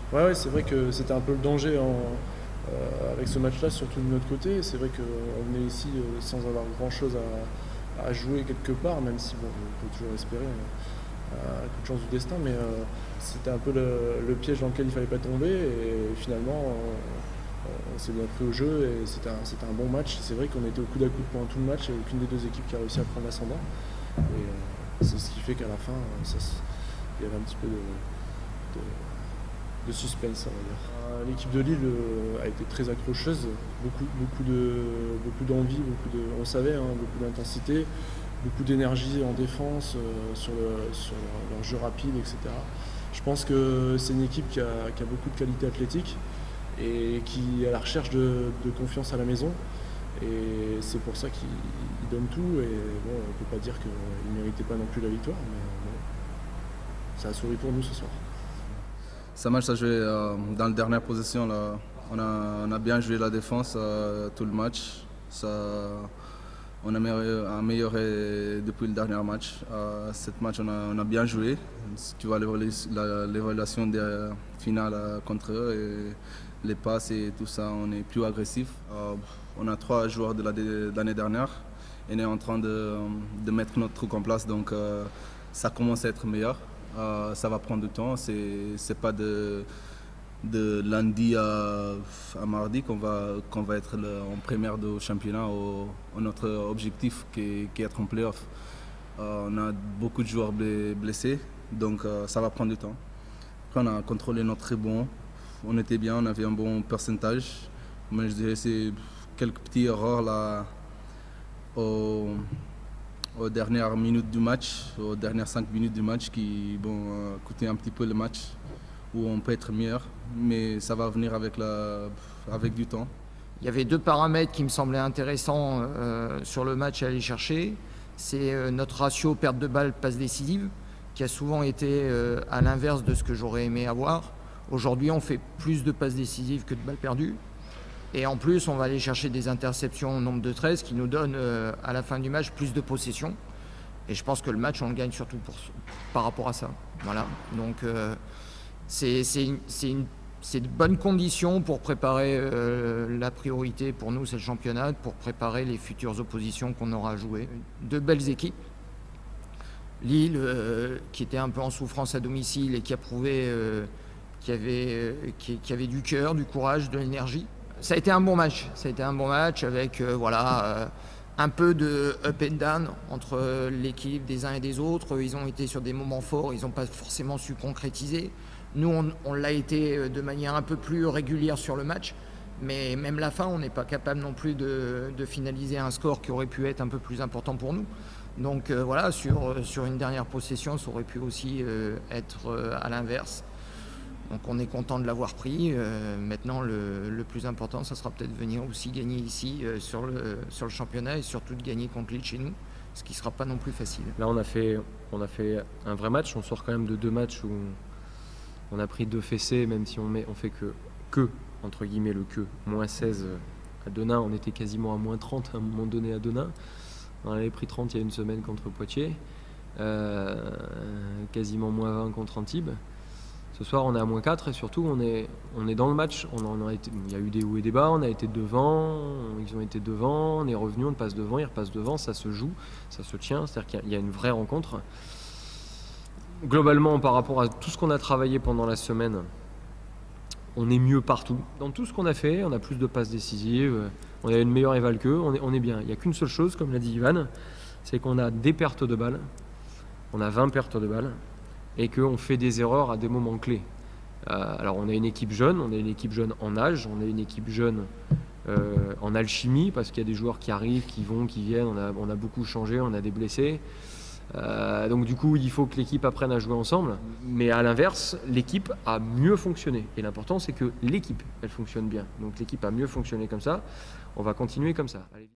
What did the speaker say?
Ouais, c'est vrai que c'était un peu le danger avec ce match-là, surtout de notre côté. C'est vrai qu'on venait ici sans avoir grand-chose à jouer quelque part, même si bon, on peut toujours espérer à coup de chance du destin, mais c'était un peu le piège dans lequel il ne fallait pas tomber. Et finalement, on s'est bien pris au jeu et c'était un bon match. C'est vrai qu'on était au coude à coude pendant tout le match et aucune des deux équipes qui a réussi à prendre l'ascendant. Et c'est ce qui fait qu'à la fin, il y avait un petit peu de suspense, on va dire. L'équipe de Lille a été très accrocheuse, beaucoup d'envie, on savait, hein, beaucoup d'intensité, beaucoup d'énergie en défense, sur leur jeu rapide, etc. Je pense que c'est une équipe qui a beaucoup de qualité athlétique et qui est à la recherche de confiance à la maison. Et c'est pour ça qu'ils donnent tout. Et bon, on ne peut pas dire qu'ils ne méritaient pas non plus la victoire, mais bon, ça a souri pour nous ce soir. Ce match a joué dans la dernière position. Là. On a bien joué la défense tout le match. On a amélioré depuis le dernier match. Cet match, on a bien joué. Si tu vois l'évaluation des finales contre eux, et les passes et tout ça, on est plus agressif. On a 3 joueurs de l'année dernière et on est en train de mettre notre truc en place. Donc ça commence à être meilleur. Ça va prendre du temps. C'est pas de lundi à mardi qu'on va être en première de championnat. Notre objectif qui est être en playoff. On a beaucoup de joueurs blessés, donc ça va prendre du temps. Après, on a contrôlé notre rebond. On était bien, on avait un bon pourcentage. Mais je dirais c'est quelques petites erreurs là aux dernières minutes du match, aux dernières 5 minutes du match qui coûtaient un petit peu le match, où on peut être meilleur, mais ça va venir avec du temps. Il y avait 2 paramètres qui me semblaient intéressants sur le match à aller chercher. C'est notre ratio perte de balle, passe décisive, qui a souvent été à l'inverse de ce que j'aurais aimé avoir. Aujourd'hui, on fait plus de passes décisives que de balles perdues. Et en plus, on va aller chercher des interceptions au nombre de 13 qui nous donnent à la fin du match plus de possession. Et je pense que le match, on le gagne surtout par rapport à ça. Voilà. Donc c'est de bonnes conditions pour préparer la priorité pour nous, c'est le championnat, pour préparer les futures oppositions qu'on aura à jouer. 2 belles équipes. Lille, qui était un peu en souffrance à domicile et qui a prouvé qu'il y avait du cœur, du courage, de l'énergie. Ça a été un bon match. Ça a été un bon match avec un peu de up and down entre l'équipe des uns et des autres. Ils ont été sur des moments forts, ils n'ont pas forcément su concrétiser. Nous, on l'a été de manière un peu plus régulière sur le match. Mais même la fin, on n'est pas capable non plus de finaliser un score qui aurait pu être un peu plus important pour nous. Donc voilà, sur une dernière possession, ça aurait pu aussi être à l'inverse. Donc on est content de l'avoir pris. Maintenant, le plus important, ça sera peut-être de venir aussi gagner ici sur le championnat et surtout de gagner contre Lille chez nous, ce qui ne sera pas non plus facile. Là, on a fait un vrai match. On sort quand même de 2 matchs où on a pris 2 fessées, même si on fait que entre guillemets le moins 16 à Denain. On était quasiment à moins 30 à un moment donné à Denain. On avait pris 30 il y a une semaine contre Poitiers, quasiment moins 20 contre Antibes. Ce soir, on est à moins 4 et surtout, on est dans le match. Il y a eu des hauts et des bas, on a été devant, ils ont été devant, on est revenu, on passe devant, ils repassent devant, ça se joue, ça se tient, c'est-à-dire qu'il y a une vraie rencontre. Globalement, par rapport à tout ce qu'on a travaillé pendant la semaine, on est mieux partout. Dans tout ce qu'on a fait, on a plus de passes décisives, on a une meilleure éval qu'eux, on est bien. Il n'y a qu'une seule chose, comme l'a dit Ivan, c'est qu'on a des pertes de balles, on a 20 pertes de balles, et qu'on fait des erreurs à des moments clés. Alors on a une équipe jeune, en âge, on a une équipe jeune en alchimie, parce qu'il y a des joueurs qui arrivent, qui vont, qui viennent, on a beaucoup changé, on a des blessés. Donc du coup, il faut que l'équipe apprenne à jouer ensemble. Mais à l'inverse, l'équipe a mieux fonctionné. Et l'important, c'est que l'équipe, elle fonctionne bien. Donc l'équipe a mieux fonctionné comme ça. On va continuer comme ça. Allez.